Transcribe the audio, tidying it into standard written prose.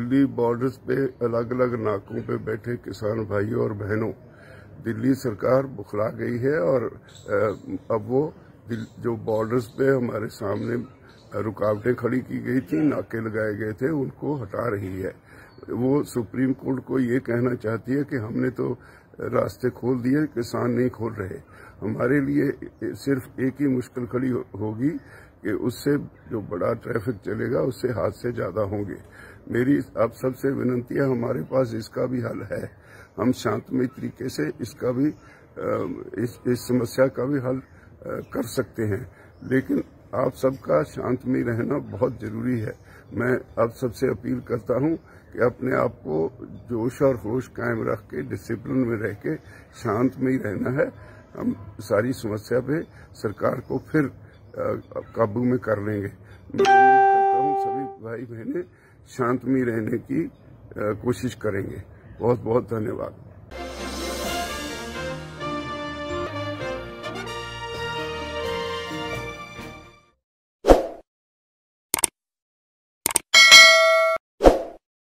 Delhi borders पे अलग अलग नाकों पे बैठे किसान भाइयों और बहनों, दिल्ली सरकार बुखला गई है और अब वो जो बॉर्डर्स पे हमारे सामने रुकावटें खड़ी की गई थी, नाके लगाए गए थे, उनको हटा रही है। वो सुप्रीम कोर्ट को ये कहना चाहती है कि हमने तो रास्ते खोल दिए, किसान नहीं खोल रहे। हमारे लिए सिर्फ एक ही मुश्किल खड़ी होगी कि उससे जो बड़ा ट्रैफिक चलेगा उससे हादसे ज्यादा होंगे। मेरी आप सबसे विनती है, हमारे पास इसका भी हल है। हम शांतमय तरीके से इसका भी इस समस्या का भी हल कर सकते हैं, लेकिन आप सबका शांतमय रहना बहुत जरूरी है। मैं आप सबसे अपील करता हूं कि अपने आप को जोश और होश कायम रख के डिसिप्लिन में रह के शांतमय रहना है। हम सारी समस्या पे सरकार को फिर काबू में कर लेंगे। मैं उम्मीद करता हूं सभी भाई बहनें शांतमय रहने की कोशिश करेंगे। बहुत बहुत धन्यवाद।